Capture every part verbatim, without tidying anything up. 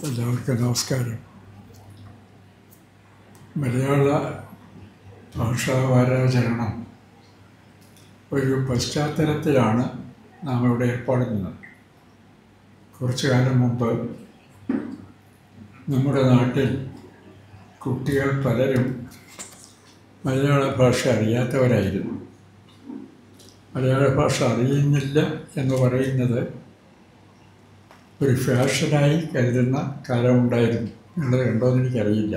എല്ലാവർക്കും നമസ്കാരം. മലയാള ഭാഷാ വാരാചരണം ഒരു പശ്ചാത്തലത്തിലാണ് നാം ഇവിടെ ഏർപ്പെടുന്നത്. കുറച്ചു കാലം മുമ്പ് നമ്മുടെ നാട്ടിൽ കുട്ടികൾ പലരും മലയാള ഭാഷ അറിയാത്തവരായിരുന്നു. മലയാള ഭാഷ അറിയുന്നില്ല എന്ന് പറയുന്നത് ഒരു ഫാഷനായി കരുതുന്ന കാലമുണ്ടായിരുന്നു. നിങ്ങളത് കണ്ടോയെന്ന് എനിക്കറിയില്ല.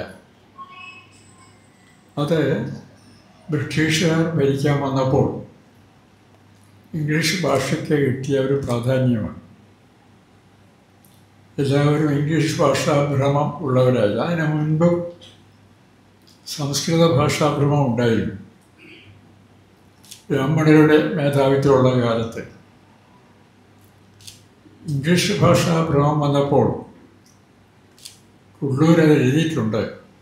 അത് ബ്രിട്ടീഷുകാർ ഭരിക്കാൻ വന്നപ്പോൾ ഇംഗ്ലീഷ് ഭാഷയ്ക്ക് കിട്ടിയ ഒരു പ്രാധാന്യമാണ്. എല്ലാവരും ഇംഗ്ലീഷ് ഭാഷാഭ്രമം ഉള്ളവരായി. അതിന് മുൻപും സംസ്കൃത ഭാഷാഭ്രമം ഉണ്ടായിരുന്നു. ബ്രാഹ്മണരുടെ മേധാവിത്വമുള്ള കാലത്ത് ഇംഗ്ലീഷ് ഭാഷാഭ്രമം വന്നപ്പോൾ ഉള്ളൂർ അത് എഴുതിയിട്ടുണ്ട്.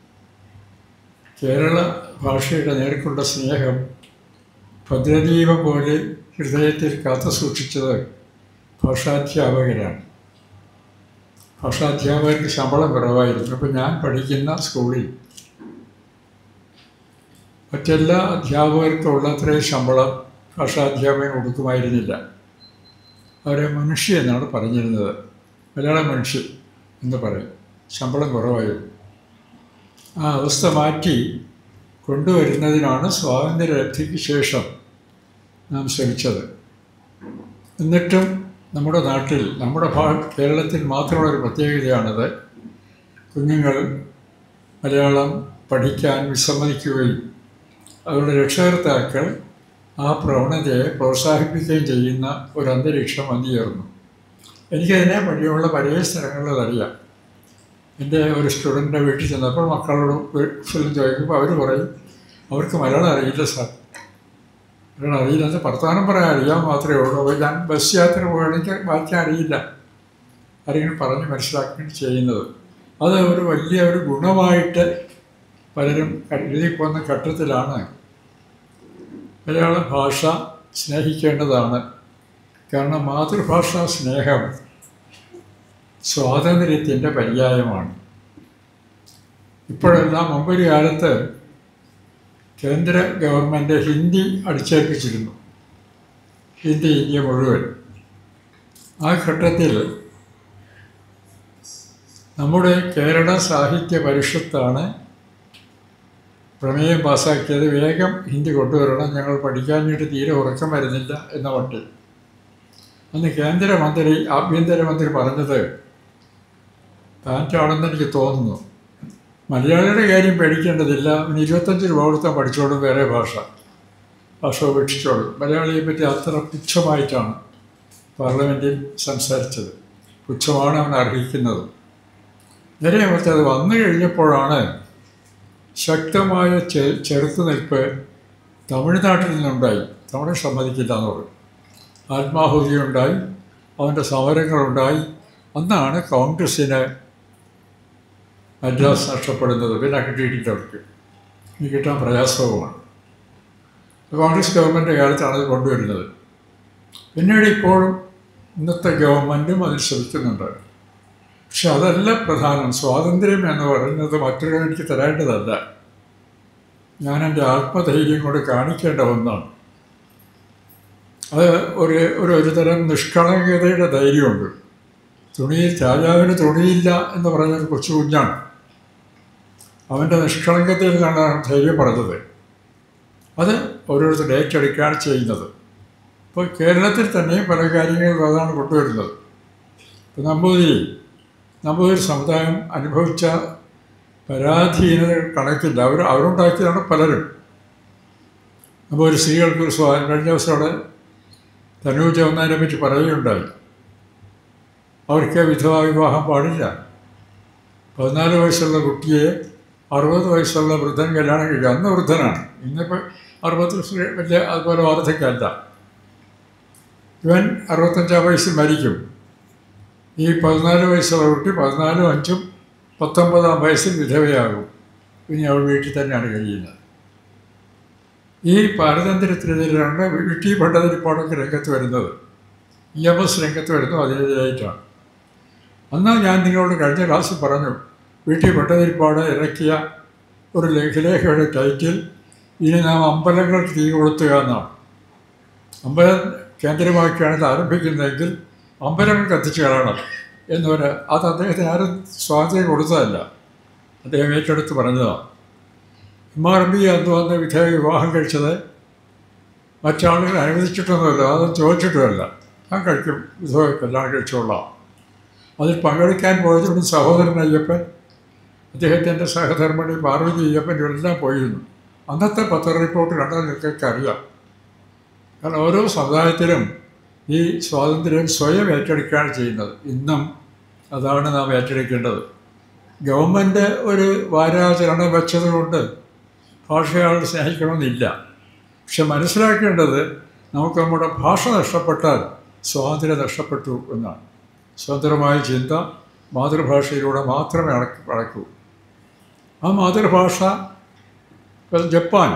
കേരള ഭാഷയുടെ നേർക്കുള്ള സ്നേഹം ഭദ്രദീപം പോലെ ഹൃദയത്തിൽ കാത്തു സൂക്ഷിച്ചത് ഭാഷാധ്യാപകരാണ്. ഭാഷാധ്യാപകർക്ക് ശമ്പളം കുറവായിരുന്നു. അപ്പോൾ ഞാൻ പഠിക്കുന്ന സ്കൂളിൽ മറ്റെല്ലാ അധ്യാപകർക്കും ഉള്ളത്രയും ശമ്പളം ഭാഷാധ്യാപകൻ കൊടുക്കുമായിരുന്നില്ല. അവരെ മനുഷ്യ എന്നാണ് പറഞ്ഞിരുന്നത്. മലയാള മനുഷ്യൻ എന്ന് പറയും. ശമ്പളം കുറവായിരുന്നു. ആ അവസ്ഥ മാറ്റി കൊണ്ടുവരുന്നതിനാണ് സ്വാതന്ത്ര്യലബ്ധിക്ക് ശേഷം നാം ശ്രമിച്ചത്. എന്നിട്ടും നമ്മുടെ നാട്ടിൽ, നമ്മുടെ ഭാ കേരളത്തിൽ മാത്രമുള്ളൊരു പ്രത്യേകതയാണത്. കുഞ്ഞുങ്ങൾ മലയാളം പഠിക്കാൻ വിസമ്മതിക്കുകയും അവരുടെ രക്ഷകർത്താക്കൾ ആ പ്രവണതയെ പ്രോത്സാഹിപ്പിക്കുകയും ചെയ്യുന്ന ഒരു അന്തരീക്ഷം വന്നുചേർന്നു. എനിക്കതിനെ വഴിയുള്ള പല സ്ഥലങ്ങളിൽ അറിയാം. എൻ്റെ ഒരു സ്റ്റുഡൻറ്റിൻ്റെ വീട്ടിൽ ചെന്നപ്പോൾ മക്കളോട് ഫിലിം ചോദിക്കുമ്പോൾ അവർ പറയും, അവർക്ക് മലയാളം അറിയില്ല സാർ, മലയാളം അറിയില്ല, വർത്തമാനം പറയാൻ അറിയാൻ മാത്രമേ ഉള്ളൂ. അപ്പോൾ ഞാൻ ബസ് യാത്ര പോവുകയാണെങ്കിൽ വായിക്കാൻ അറിയില്ല. ആരെങ്കിലും പറഞ്ഞ് മനസ്സിലാക്കുകയാണ് ചെയ്യുന്നത്. അത് ഒരു വലിയ ഒരു ഗുണമായിട്ട് പലരും എഴുതി പോകുന്ന ഘട്ടത്തിലാണ് മലയാള ഭാഷ സ്നേഹിക്കേണ്ടതാണ്. കാരണം മാതൃഭാഷാ സ്നേഹം സ്വാതന്ത്ര്യത്തിൻ്റെ പര്യായമാണ്. ഇപ്പോഴെല്ലാം മുമ്പൊരു കാലത്ത് കേന്ദ്ര ഗവൺമെൻറ് ഹിന്ദി അടിച്ചേൽപ്പിച്ചിരുന്നു, ഹിന്ദി ഇന്ത്യ മുഴുവൻ. ആ ഘട്ടത്തിൽ നമ്മുടെ കേരള സാഹിത്യ പരിഷത്താണ് പ്രമേയം പാസ്സാക്കിയത്. വേഗം ഹിന്ദി കൊണ്ടുവരണം, ഞങ്ങൾ പഠിക്കാനായിട്ട് തീരെ ഉറക്കം വരുന്നില്ല എന്ന മട്ടിൽ. അന്ന് കേന്ദ്രമന്ത്രി ആഭ്യന്തരമന്ത്രി പറഞ്ഞത് താറ്റാണെന്ന് എനിക്ക് തോന്നുന്നു, മലയാളിയുടെ കാര്യം പേടിക്കേണ്ടതില്ല, അവന് ഇരുപത്തഞ്ച് രൂപ കൊടുത്താൽ പഠിച്ചോളും, വേറെ ഭാഷ ഭാഷ ഉപേക്ഷിച്ചോളും. മലയാളിയെ പറ്റി അത്ര പുച്ഛമായിട്ടാണ് പാർലമെൻറ്റിൽ സംസാരിച്ചത്. പുച്ഛമാണ് അവൻ അർഹിക്കുന്നത്. നേരെ മറിച്ച് അത് വന്നു കഴിഞ്ഞപ്പോഴാണ് ശക്തമായ ചെ ചെറുത്തുനിൽപ്പ് തമിഴ്നാട്ടിൽ നിന്നുണ്ടായി. തമിഴ് സമ്മതിക്കില്ല എന്ന് പറയും. ആത്മാഹുതിയുണ്ടായി, അവൻ്റെ സമരങ്ങളുണ്ടായി. അന്നാണ് കോൺഗ്രസ്സിന് മദ്രാസ് നഷ്ടപ്പെടുന്നത്. പിന്നെ കിട്ടിയിട്ടവർക്ക് ഇനി കിട്ടാൻ പ്രയാസവുമാണ്. കോൺഗ്രസ് ഗവൺമെൻറ് കാലത്താണ് അത് കൊണ്ടുവരുന്നത്. പിന്നീട് ഇപ്പോഴും ഇന്നത്തെ ഗവൺമെൻറ്റും അതിൽ ശ്രമിക്കുന്നുണ്ട്. പക്ഷെ അതല്ല പ്രധാനം. സ്വാതന്ത്ര്യം എന്ന് പറയുന്നത് മറ്റൊരു എനിക്ക് തരേണ്ടതല്ല, ഞാൻ എൻ്റെ ആത്മധൈര്യം കൊണ്ട് കാണിക്കേണ്ട ഒന്നാണ്. അത് ഒരു ഒരു ഒരു തരം നിഷ്കളങ്കതയുടെ ധൈര്യമുണ്ട്. തുണിയിൽ രാജാവിന് തുണിയില്ല എന്ന് പറഞ്ഞൊരു കൊച്ചു കുഞ്ഞാണ്. അവൻ്റെ നിഷ്കളങ്കതയിൽ നിന്നാണ് ധൈര്യം പറഞ്ഞത്. അത് ഓരോരുത്തർ ഏറ്റെടുക്കുകയാണ് ചെയ്യുന്നത്. ഇപ്പോൾ കേരളത്തിൽ തന്നെ പല കാര്യങ്ങളും അതാണ് കൊണ്ടുവരുന്നത്. ഇപ്പോൾ നമ്പൂതിരി നമ്പൂതിരി സമുദായം അനുഭവിച്ച പരാധീനതകൾ കണക്കില്ല. അവർ അവരുണ്ടാക്കിയതാണ് പലരും. അപ്പോൾ ഒരു സ്ത്രീകൾക്ക് സ്വാതന്ത്ര്യം കഴിഞ്ഞ ദിവസം അവിടെ തനൂജ ഒന്നതിനെ പറ്റി പറയുകയുണ്ടായി. അവർക്ക് വിധവാ വിവാഹം പാടില്ല. പതിനാല് വയസ്സുള്ള കുട്ടിയെ അറുപത് വയസ്സുള്ള വൃദ്ധൻ കല്യാണം കഴിക്കുക. അന്ന് വൃദ്ധനാണ്, ഇന്നിപ്പോൾ അറുപത് വലിയ അതുപോലെ വാർദ്ധക്യമല്ല. ഇവൻ അറുപത്തഞ്ചാം വയസ്സിൽ മരിക്കും. ഈ പതിനാല് വയസ്സുള്ള കുട്ടി പതിനാലും അഞ്ചും പത്തൊമ്പതാം വയസ്സിൽ വിധവയാകും. ഇനി അവൾ വീട്ടിൽ തന്നെയാണ് കഴിയുന്നത്. ഈ പാരതന്ത്ര്യത്തിനെതിരാണ് വീട്ടി ടി. ഭട്ടതിരിപ്പാടൊക്കെ രംഗത്ത് വരുന്നത്. ഇ എം എസ് രംഗത്ത് വരുന്നു അതിനെതിരായിട്ടാണ്. അന്ന് ഞാൻ നിങ്ങളോട് കഴിഞ്ഞ ക്ലാസ്സിൽ പറഞ്ഞു, വീട്ടിൽ പെട്ടതിരിപ്പാട് ഇറക്കിയ ഒരു ലേഖലേഖയുടെ ടൈറ്റിൽ ഇനി നാം അമ്പലങ്ങൾക്ക് തീ കൊളുത്തുക എന്നാണ്. അമ്പലം കേന്ദ്രമാക്കിയാണ് ഇത് ആരംഭിക്കുന്നതെങ്കിൽ അമ്പലങ്ങൾ കത്തിച്ച് കളയണം എന്നൊരു അത് അദ്ദേഹത്തിന് ആരും സ്വാതന്ത്ര്യം കൊടുത്തതല്ല, അദ്ദേഹം ഏറ്റെടുത്ത് പറഞ്ഞതാണ്. എം ആർ എം പി അന്ന് വന്ന് വിധേയ വിവാഹം കഴിച്ചത് മറ്റാളുകൾ അനുവദിച്ചിട്ടൊന്നുമല്ല, അത് ചോദിച്ചിട്ടുമല്ല. ഞാൻ കഴിക്കും, വിധവ കല്യാണം കഴിച്ചോളാം. അതിൽ പങ്കെടുക്കാൻ പോയതുകൊണ്ട് സഹോദരൻ അയ്യപ്പൻ, അദ്ദേഹത്തിൻ്റെ സഹധർമ്മിണി പാർവതി അയ്യപ്പൻ ഇവരെല്ലാം പോയിരുന്നു. അന്നത്തെ പത്ര റിപ്പോർട്ട് കണ്ടാൽ നിങ്ങൾക്കൊക്കെ അറിയാം. കാരണം ഓരോ സമുദായത്തിലും ഈ സ്വാതന്ത്ര്യം സ്വയം ഏറ്റെടുക്കുകയാണ് ചെയ്യുന്നത്. ഇന്നും അതാണ് നാം ഏറ്റെടുക്കേണ്ടത്. ഗവൺമെൻറ് ഒരു വാരാചരണം വെച്ചതുകൊണ്ട് ഭാഷയാൾ സ്നേഹിക്കണമെന്നില്ല. പക്ഷെ മനസ്സിലാക്കേണ്ടത് നമുക്ക് നമ്മുടെ ഭാഷ നഷ്ടപ്പെട്ടാൽ സ്വാതന്ത്ര്യം നഷ്ടപ്പെട്ടു എന്നാണ്. സ്വതന്ത്രമായ ചിന്ത മാതൃഭാഷയിലൂടെ മാത്രമേ അടക്കൂ അടക്കൂ ആ മാതൃഭാഷ ജപ്പാൻ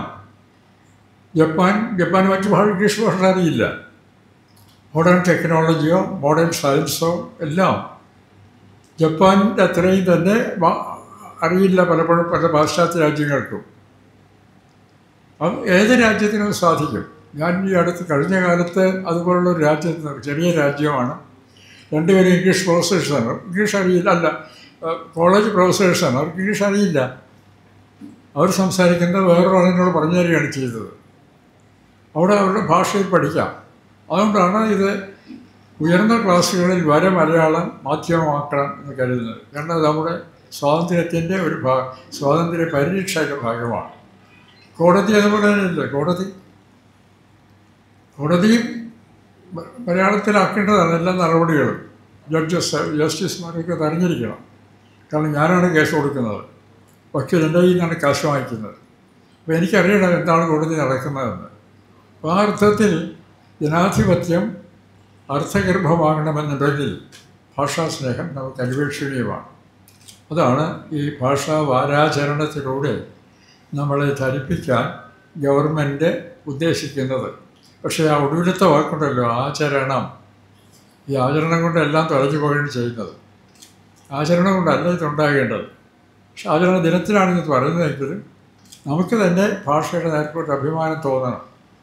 ജപ്പാൻ ജപ്പാൻ മറ്റു ഭാഷ ഇംഗ്ലീഷ് ഭാഷ അറിയില്ല. മോഡേൺ ടെക്നോളജിയോ മോഡേൺ സയൻസോ എല്ലാം ജപ്പാനിൻ്റെ അത്രയും തന്നെ അറിയില്ല പലപ്പോഴും പല പാശ്ചാത്യ രാജ്യങ്ങൾക്കും. അത് ഏത് രാജ്യത്തിനും സാധിക്കും. ഞാൻ ഈ അടുത്ത് കഴിഞ്ഞ കാലത്ത് അതുപോലുള്ള ഒരു രാജ്യത്ത്, ചെറിയ രാജ്യമാണ്, രണ്ടുപേരും ഇംഗ്ലീഷ് പ്രൊഫസേഴ്സാണ്. ഇംഗ്ലീഷ് അറിയില്ല, അല്ല കോളേജ് പ്രൊഫസേഴ്സാണ്, അവർക്ക് ഇംഗ്ലീഷ് അറിയില്ല. അവർ സംസാരിക്കുന്നത് വേറൊരാളിനോട് പറഞ്ഞു തരികയാണ് ചെയ്തത്. അവിടെ അവരുടെ ഭാഷയിൽ പഠിക്കാം. അതുകൊണ്ടാണ് ഇത് ഉയർന്ന ക്ലാസ്സുകളിൽ വരെ മലയാളം മാധ്യമമാക്കണം എന്ന് കരുതുന്നത്. കാരണം അത് നമ്മുടെ സ്വാതന്ത്ര്യത്തിൻ്റെ ഒരു ഭാ സ്വാതന്ത്ര്യ പരിരക്ഷയുടെ ഭാഗമാണ്. കോടതി അതുപോലെ തന്നെയല്ലേ, കോടതി കോടതിയും മലയാളത്തിലാക്കേണ്ടതാണ് എല്ലാ നടപടികളും. ജഡ്ജസ് ജസ്റ്റിസുമാരൊക്കെ അറിഞ്ഞിരിക്കണം. കാരണം ഞാനാണ് കേസ് കൊടുക്കുന്നത്, വക്കീലിൻ്റെ കയ്യിൽ നിന്നാണ് കാശ് വാങ്ങിക്കുന്നത്. അപ്പോൾ എനിക്കറിയണം എന്താണ് കോടതി നടക്കുന്നതെന്ന്. അപ്പോൾ ആ അർത്ഥത്തിൽ ജനാധിപത്യം അർത്ഥഗർഭമാകണമെന്നുണ്ടെങ്കിൽ ഭാഷാസ്നേഹം നമുക്ക് അന്വേഷണീയമാണ്. അതാണ് ഈ ഭാഷാ വാരാചരണത്തിലൂടെ നമ്മളെ ധരിപ്പിക്കാൻ ഗവൺമെൻറ് ഉദ്ദേശിക്കുന്നത്. പക്ഷേ ആ ഒടുവിലത്തെ വാക്കുണ്ടല്ലോ, ആചരണം. ഈ ആചരണം കൊണ്ട് എല്ലാം തുലഞ്ഞു പോവുകയാണ് ചെയ്യുന്നത്. ആചരണം കൊണ്ടല്ല ഇതുണ്ടാകേണ്ടത്. പക്ഷെ ആചരണ ദിനത്തിലാണ് ഇത് പറയുന്നതെങ്കിലും നമുക്ക് തന്നെ ഭാഷയുടെ നേരത്തെ അഭിമാനം തോന്നണം.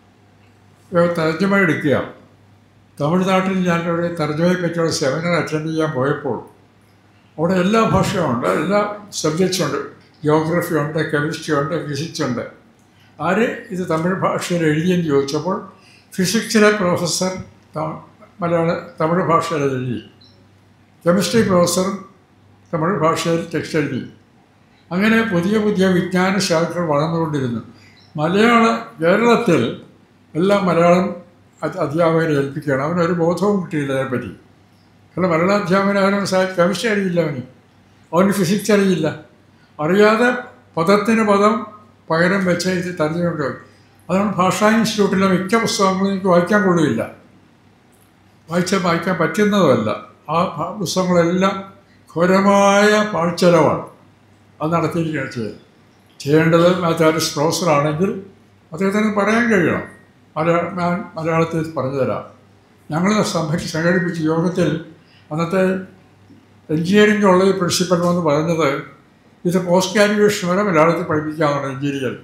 തർജ്ജമ എടുക്കുക. തമിഴ്നാട്ടിൽ ഞാനൊരു തർജ്ജമയെ പറ്റിയുള്ള സെമിനാർ അറ്റൻഡ് ചെയ്യാൻ പോയപ്പോൾ അവിടെ എല്ലാ ഭാഷയും ഉണ്ട്, എല്ലാ സബ്ജക്ട്സും ഉണ്ട്. ജിയോഗ്രഫി ഉണ്ട്, കെമിസ്ട്രി ഉണ്ട്, ഫിസിക്സ് ഉണ്ട്. ആര് ഇത് തമിഴ് ഭാഷയിൽ എഴുതിയെന്ന് ചോദിച്ചപ്പോൾ ഫിസിക്സിലെ പ്രൊഫസർ മലയാള തമിഴ് ഭാഷയിൽ എഴുതി, കെമിസ്ട്രി പ്രൊഫസർ തമിഴ് ഭാഷയിൽ ടെക്സ്റ്റ് എഴുതി. അങ്ങനെ പുതിയ പുതിയ വിജ്ഞാന ശാഖകൾ വളർന്നുകൊണ്ടിരുന്നു. മലയാള കേരളത്തിൽ എല്ലാം മലയാളം അധ്യാപകരെ ഏൽപ്പിക്കുകയാണ്. അവനൊരു ബോധവും കിട്ടിയില്ല അതിനെപ്പറ്റി. കാരണം മലയാള അധ്യാപകനായാലും കെമിസ്ട്രി അറിയില്ല, അവന് അവന് ഫിസിക്സ് അറിയില്ല. അറിയാതെ പദത്തിന് പദം പകരം വെച്ച് ഇത് തർജ്ജമയുണ്ട്. അതാണ് ഭാഷാ ഇൻസ്റ്റിറ്റ്യൂട്ടിലെ മിക്ക പുസ്തകങ്ങളും എനിക്ക് വായിക്കാൻ കൊള്ളില്ല, വായിച്ചാൽ വായിക്കാൻ പറ്റുന്നതുമല്ല. ആ പുസ്തകങ്ങളെല്ലാം ഘോരമായ പാഴ്ചെലവാണ്. അത് നടത്തിയിരിക്കുകയാണ് ചെയ്യുന്നത്. ചെയ്യേണ്ടത് മാത്മാറ്റിക്സ് പ്രൊഫസറാണെങ്കിൽ അദ്ദേഹത്തിന് പറയാൻ കഴിയണം, മലയാള ഞാൻ മലയാളത്തിൽ പറഞ്ഞു തരാം. ഞങ്ങൾ സംഘടിച്ച് സംഘടിപ്പിച്ച യോഗത്തിൽ അന്നത്തെ എഞ്ചിനീയറിംഗ് കോളേജ് പ്രിൻസിപ്പൽ വന്ന് പറഞ്ഞത്, ഇത് പോസ്റ്റ് ഗ്രാജുവേഷൻ വരെ മലയാളത്തിൽ പഠിപ്പിക്കാമെന്നാണ് എഞ്ചിനീയറിംഗ്.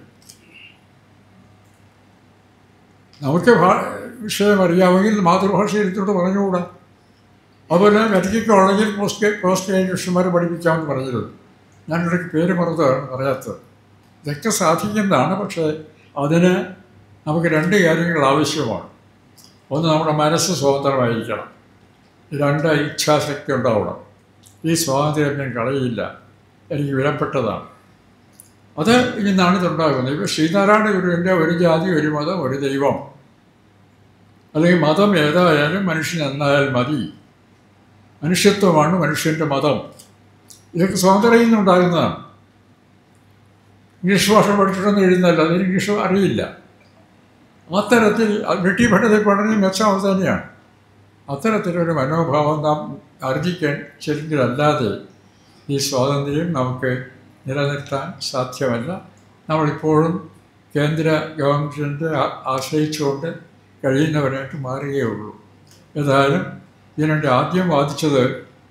നമുക്ക് വിഷയം അറിയാമെങ്കിൽ മാതൃഭാഷ എടുത്തോട്ട് പറഞ്ഞുകൂടാ. അതുപോലെ മെഡിക്കൽ കോളേജിൽ പോസ്റ്റ് പോസ്റ്റ് ഗ്രാജുവേഷൻ വരെ പഠിപ്പിക്കാമെന്ന് പറഞ്ഞത്. ഞാനിടയ്ക്ക് പേര് മറന്നതാണ് പറയാത്തത്. ഇതൊക്കെ സാധിക്കുന്നതാണ്. പക്ഷേ അതിന് നമുക്ക് രണ്ട് കാര്യങ്ങൾ ആവശ്യമാണ്. ഒന്ന്, നമ്മുടെ മനസ്സ് സ്വതന്ത്രമായിരിക്കണം. രണ്ട്, ഇച്ഛാശക്തി ഉണ്ടാവണം. ഈ സ്വാതന്ത്ര്യം ഞാൻ കളയില്ല, എനിക്ക് വിലപ്പെട്ടതാണ്. അത് ഇന്നാണ് ഇതുണ്ടാകുന്നത്. ഇപ്പോൾ ശ്രീനാരായണ ഗുരുവിൻ്റെ ഒരു ജാതി ഒരു മതം ഒരു ദൈവം, അല്ലെങ്കിൽ മതം ഏതായാലും മനുഷ്യൻ എന്നായാൽ മതി, മനുഷ്യത്വമാണ് മനുഷ്യൻ്റെ മതം, ഇതൊക്കെ സ്വാതന്ത്ര്യം നിന്നുണ്ടാകുന്നതാണ്. ഇംഗ്ലീഷ് ഭാഷ പഠിച്ചിട്ടൊന്നും എഴുതുന്നതല്ല, അതിന് ഇംഗ്ലീഷ് അറിയില്ല. അത്തരത്തിൽ ബ്രിട്ടീഷ് പഠനത്തിൽ പഠനം മെച്ചം തന്നെയാണ്. അത്തരത്തിലൊരു മനോഭാവം നാം ആർജിക്കാൻ ശരിക്കലല്ലാതെ ഈ സ്വാതന്ത്ര്യം നമുക്ക് നിലനിർത്താൻ സാധ്യമല്ല. നമ്മളിപ്പോഴും കേന്ദ്ര ഗവൺമെൻറ്റിൻ്റെ ആശ്രയിച്ചുകൊണ്ട് കഴിയുന്നവരായിട്ട് മാറുകയുള്ളൂ. ഏതായാലും ഇതിനുവേണ്ടി ആദ്യം വാദിച്ചത്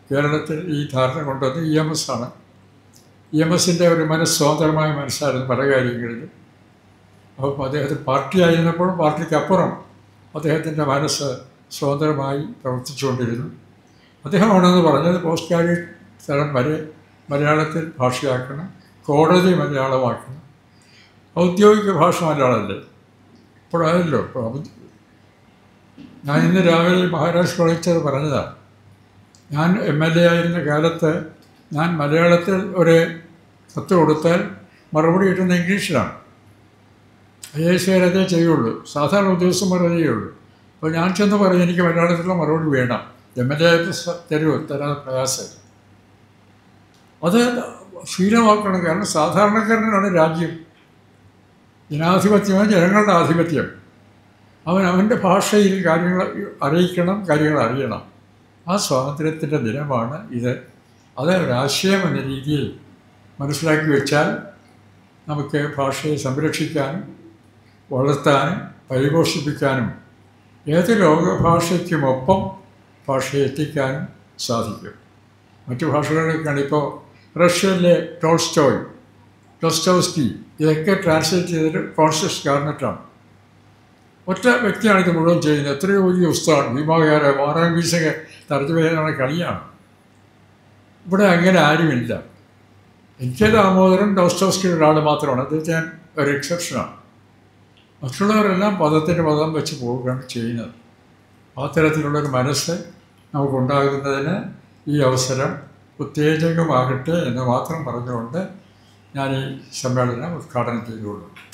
കേരളത്തിൽ ഈ ധാരണ കൊണ്ടുവന്ന് ഇ എം എസ് ആണ്. ഇ എം എസിൻ്റെ ഒരു മനസ്സ് സ്വതന്ത്രമായ മനസ്സായിരുന്നു പല കാര്യങ്ങളിലും. അപ്പം അദ്ദേഹത്തിന് പാർട്ടി ആയിരുന്നപ്പോഴും പാർട്ടിക്കപ്പുറം അദ്ദേഹത്തിൻ്റെ മനസ്സ് സ്വതന്ത്രമായി പ്രവർത്തിച്ചുകൊണ്ടിരുന്നു. അദ്ദേഹമാണെന്ന് പറഞ്ഞത് പോസ്റ്റ് ഗ്രാജുവേറ്റ് തലം വരെ മലയാളത്തിൽ ഭാഷയാക്കണം, കോടതി മലയാളമാക്കണം. ഔദ്യോഗിക ഭാഷ മലയാളമല്ലേ ഇപ്പോഴായല്ലോ. ഇപ്പോൾ ഞാൻ ഇന്ന് രാവിലെ മഹാരാഷ്ട്ര കോളേജിൽ പറഞ്ഞതാണ്. ഞാൻ എം എൽ എ ആയിരുന്ന കാലത്ത് ഞാൻ മലയാളത്തിൽ ഒരു കത്ത് കൊടുത്താൽ മറുപടി കിട്ടുന്ന ഇംഗ്ലീഷിലാണ്. ഐ എ എസ് അതേ ചെയ്യുള്ളൂ, സാധാരണ ഉദ്യോഗസ്ഥന്മാർ അതേ ചെയ്യുള്ളൂ. അപ്പോൾ ഞാൻ ചെന്ന് പറയും എനിക്ക് മലയാളത്തിലുള്ള മറുപടി വേണം. എം എൽ എ ആയിട്ട് തരുമോ? തരാൻ പ്രയാസം. അത് ശീലമാക്കണം. കാരണം സാധാരണക്കാരനാണ് രാജ്യം. ജനാധിപത്യമാണ് ജനങ്ങളുടെ ആധിപത്യം. അവൻ അവൻ്റെ ഭാഷയിൽ കാര്യങ്ങൾ അറിയിക്കണം, കാര്യങ്ങൾ അറിയണം. ആ സ്വാതന്ത്ര്യത്തിൻ്റെ ദിനമാണ് ഇത്. അത് ഒരാശയം എന്ന രീതിയിൽ മനസ്സിലാക്കി വെച്ചാൽ നമുക്ക് ഭാഷയെ സംരക്ഷിക്കാനും വളർത്താനും പരിപോഷിപ്പിക്കാനും ഏത് ലോകഭാഷയ്ക്കുമൊപ്പം ഭാഷയെ എത്തിക്കാനും സാധിക്കും. മറ്റു ഭാഷകളിലേക്കാണ് ഇപ്പോൾ റഷ്യയിലെ ടോൾസ്റ്റോയ്, ഡോസ്റ്റോവ്സ്കി ഇതൊക്കെ ട്രാൻസ്ലേറ്റ് ചെയ്തിട്ട് കോൺഷ്യസ് ഗാർണറ്റാണ്. ഒറ്റ വ്യക്തിയാണ് ഇത് മുഴുവൻ ചെയ്യുന്നത്. എത്രയോ വലിയ ഉസ്താദ് ഭീമാകാര വാറാം വീശക തർജ്ജമ ചെയ്യുന്ന കളിയാണ്. ഇവിടെ അങ്ങനെ ആരുമില്ല. എൻ കെ ദാമോദരൻ ഡോസ്റ്റോവ്സ്കിയുടെ ഒരാൾ മാത്രമാണ്. അദ്ദേഹത്തെ ഞാൻ ഒരു എക്സെപ്ഷനാണ്. മറ്റുള്ളവരെല്ലാം പദത്തിന് പദം വെച്ച് പോവുകയാണ് ചെയ്യുന്നത്. ആ തരത്തിലുള്ളൊരു മനസ്സ് നമുക്കുണ്ടാകുന്നതിന് ഈ അവസരം ഉത്തേജകമാകട്ടെ എന്ന് മാത്രം പറഞ്ഞുകൊണ്ട് ഞാൻ ഈ സമ്മേളനം ഉദ്ഘാടനം ചെയ്തുകൊള്ളും.